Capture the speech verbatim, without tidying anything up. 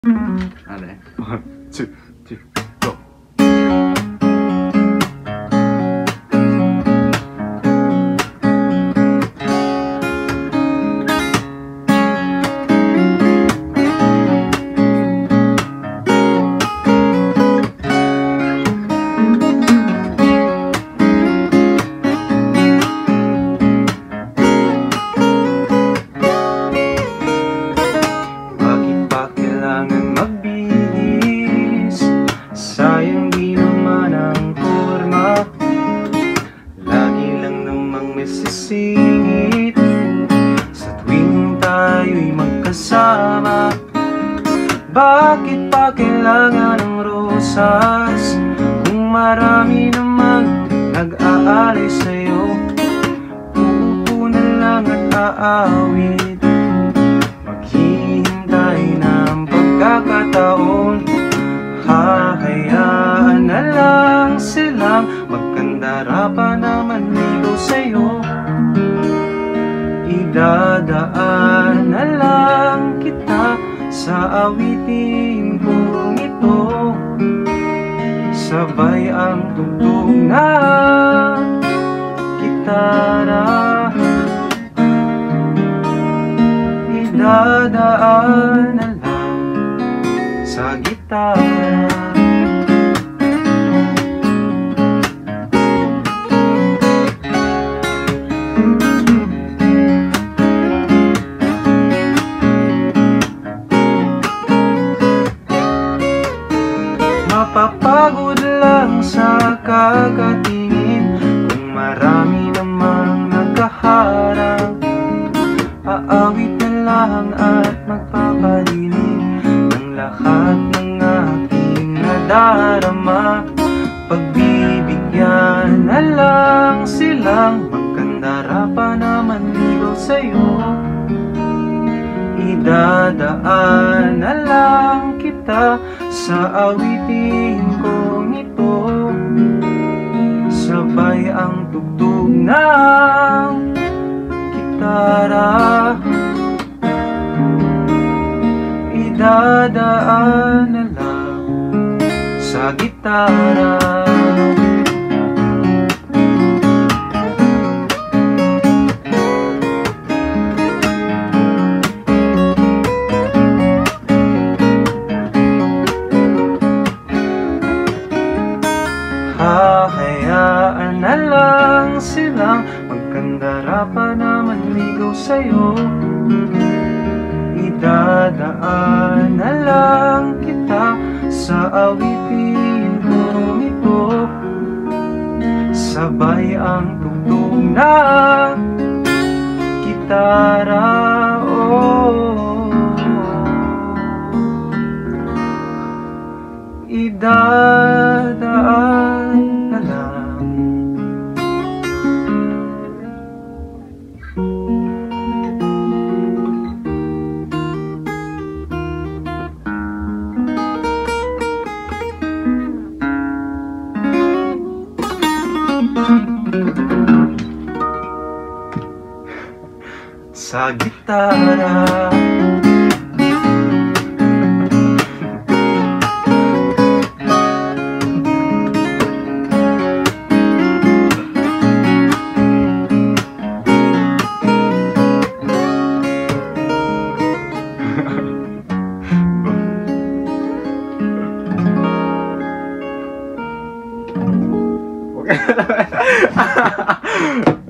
Vale. One, two, three, go. Sayang di naman ang forma, lagi lang namang masisingit sa tuwing tayo'y magkasama. Bakit pa kailangan ng rosas kung marami namang nag-aalay sa'yo? Uupo na lang at aawit, maghihintay ng pagkakataon. Hahayaan na lang silang magkandara pa naman ligaw sa'yo. Idadaan na lang kita sa awitin kong ito, sabay ang tugtog na gitara. Idadaan na lang sa gitara. Mapapagod lang sa kakatingin kung marami namang nagkaharang. Aawit na lang at magpapadilim ng lahat ng aking nadarama. Pagbibigyan na lang silang magkandara pa naman ligaw sa'yo. Idadaan na lang kita sa awitin kong ito, sabay ang tugtog ng gitara. Idadaan na lang sa gitara. Hahayaan na lang silang magkandara pa naman ligaw sa'yo. Idadaan na lang kita sa awitin kong ito, sabay ang tugtog na gitara. Oh, idadaan na lang. Sa gitara. Okay.